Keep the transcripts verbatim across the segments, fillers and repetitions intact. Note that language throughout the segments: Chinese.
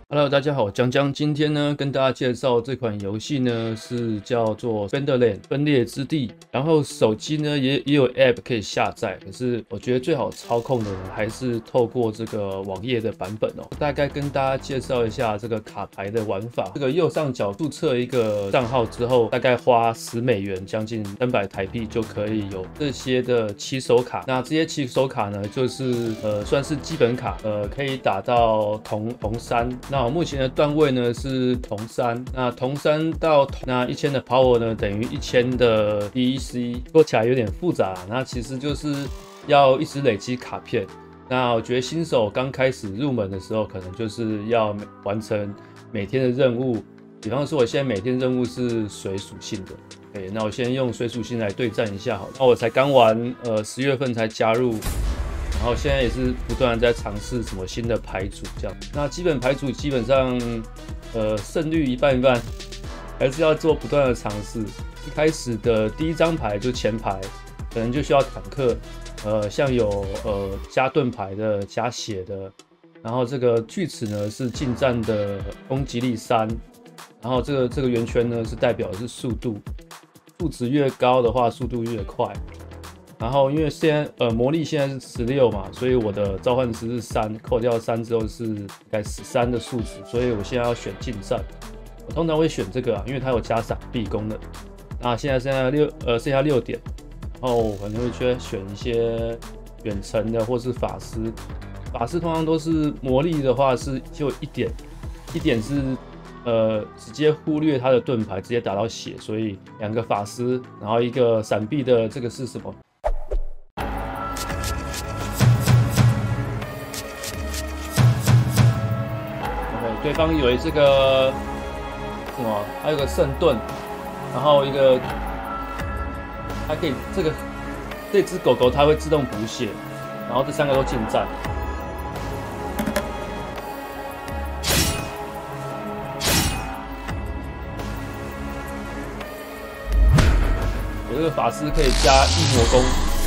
Hello， 大家好，我江江。今天呢，跟大家介绍这款游戏呢，是叫做 Splinterland 分裂之地。然后手机呢也也有 App 可以下载，可是我觉得最好操控的呢，还是透过这个网页的版本哦。大概跟大家介绍一下这个卡牌的玩法。这个右上角注册一个账号之后，大概花十美元，将近三百台币就可以有这些的起手卡。那这些起手卡呢，就是呃算是基本卡，呃可以打到铜铜三。那我目前的段位呢是铜三，那铜三到那一千的 power 呢等于一千的 D E C， 说起来有点复杂，那其实就是要一直累积卡片。那我觉得新手刚开始入门的时候，可能就是要完成每天的任务，比方说我现在每天任务是水属性的，对，那我先用水属性来对战一下好了。那我才刚玩，呃，十月份才加入。然后现在也是不断的在尝试什么新的牌组这样，那基本牌组基本上，呃，胜率一半一半，还是要做不断的尝试。一开始的第一张牌就前排，可能就需要坦克，呃，像有呃加盾牌的、加血的，然后这个锯齿呢是近战的攻击力三，然后这个这个圆圈呢是代表的是速度，数值越高的话速度越快。然后因为现在呃魔力现在是十六嘛，所以我的召唤师是三，扣掉三之后是应该十三的数值，所以我现在要选近战。我通常会选这个啊，因为它有加闪避功能。那现在剩下六呃剩下六点，然后我可能会去选一些远程的或是法师。法师通常都是魔力的话是就一点，一点是呃直接忽略他的盾牌，直接打到血，所以两个法师，然后一个闪避的这个是什么？对方有这个什么，还有个圣盾，然后一个，它可以这个这只狗狗它会自动补血，然后这三个都近战。我这个法师可以加异魔功。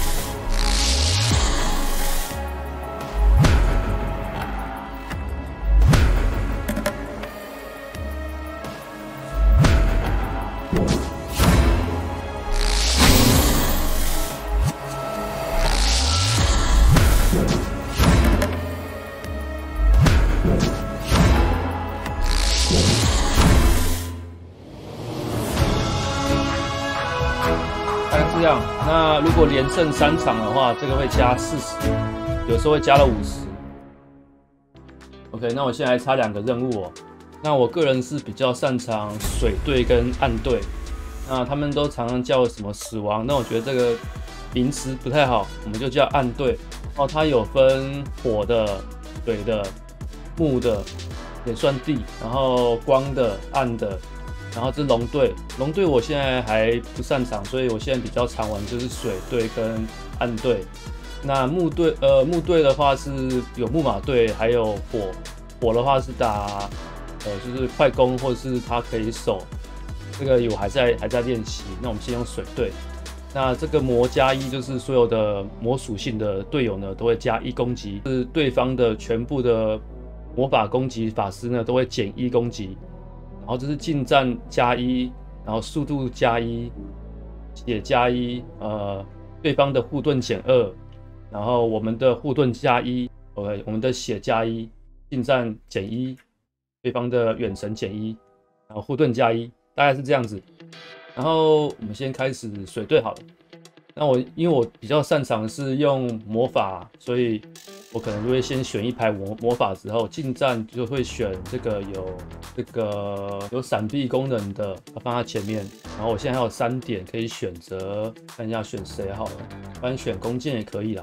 这样，那如果连胜三场的话，这个会加四十，有时候会加到五十。OK， 那我现在还差两个任务哦。那我个人是比较擅长水队跟暗队，那他们都常常叫什么死亡，那我觉得这个名词不太好，我们就叫暗队。哦，它有分火的、水的、木的，也算地，然后光的、暗的。然后这龙队，龙队我现在还不擅长，所以我现在比较常玩就是水队跟暗队。那木队，呃，木队的话是有木马队，还有火，火的话是打，呃，就是快攻或者是它可以守。这个我还在还在练习。那我们先用水队。那这个魔加一就是所有的魔属性的队友呢都会加一攻击，是对方的全部的魔法攻击法师呢都会减一攻击。然后这是近战加一，然后速度加一，血加一，呃，对方的护盾减二，然后我们的护盾加一 ，OK， 我们的血加一，近战减一，对方的远程减一，然后护盾加一，大概是这样子。然后我们先开始水队好了。那我因为我比较擅长是用魔法，所以我可能就会先选一排魔魔法之后近战就会选这个有这个有闪避功能的，放在前面。然后我现在还有三点可以选择，看一下选谁好了，不然选弓箭也可以啦。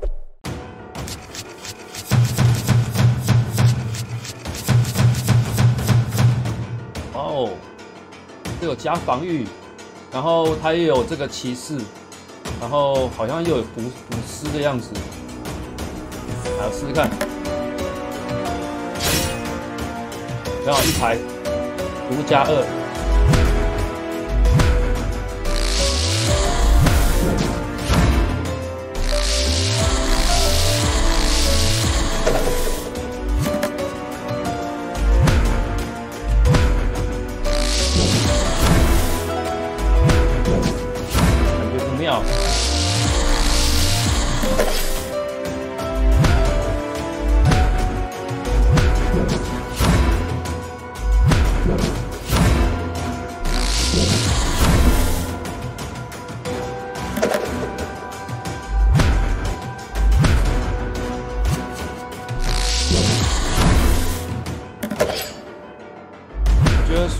哦，这有加防御，然后它也有这个骑士。然后好像又有补补师的样子，来试试看。然后一排毒加二，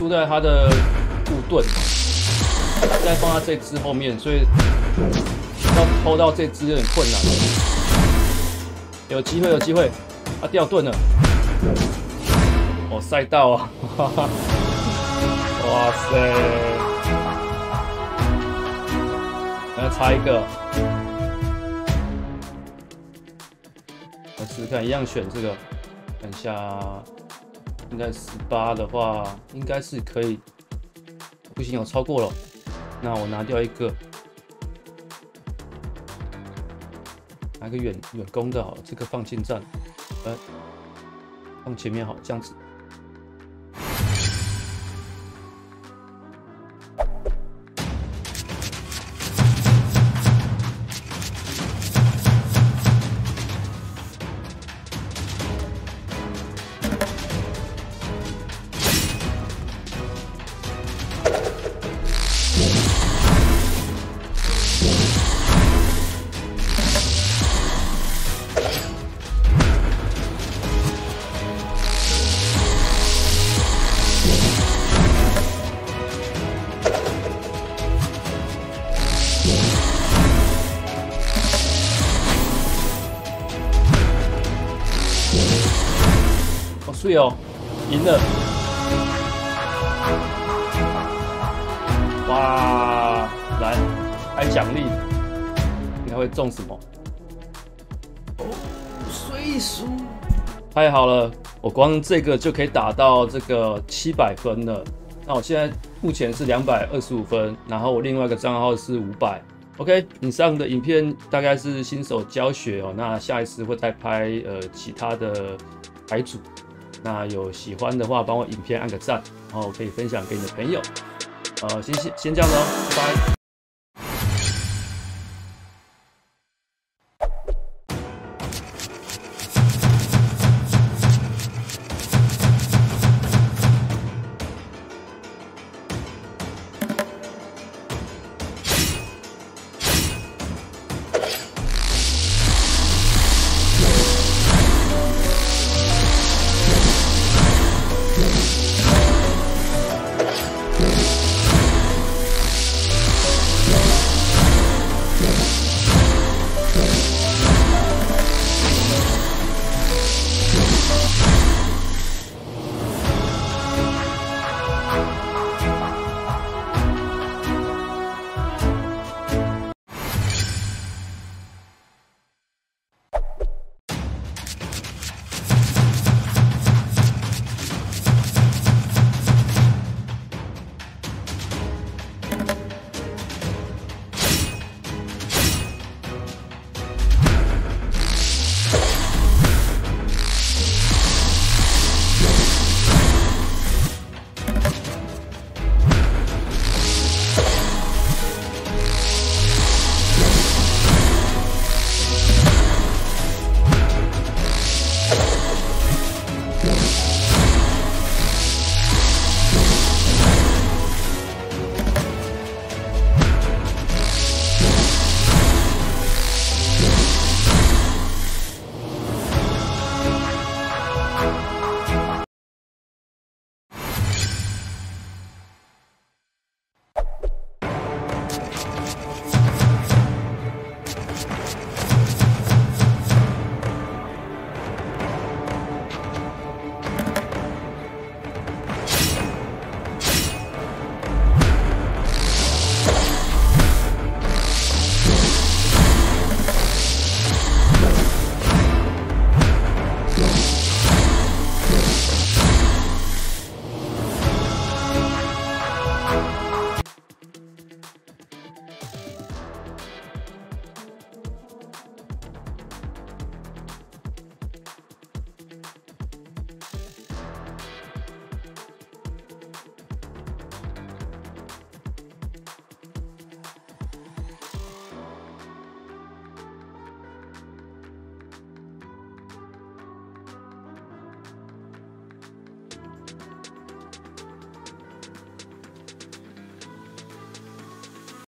输在它的护盾，再放在这只后面，所以要偷到这只有点困难。有机会，有机会，它掉盾了。哦，赛道啊！哇塞！来插一个，来试试看，一样选这个，看一下。 应该十八的话，应该是可以。不行，我超过了。那我拿掉一个，拿个远远攻的好了，这个放近战，呃，放前面好，这样子。对哦，赢了！哇，来开奖励，应该会中什么？哦，水鼠，太好了！我光这个就可以打到这个七百分了。那我现在目前是两百二十五分，然后我另外一个账号是五百。OK， 以上的影片大概是新手教学哦。那下一次会再拍呃其他的台组。 那有喜欢的话，帮我影片按个赞，然后可以分享给你的朋友。呃，先先先这样子哦，拜拜。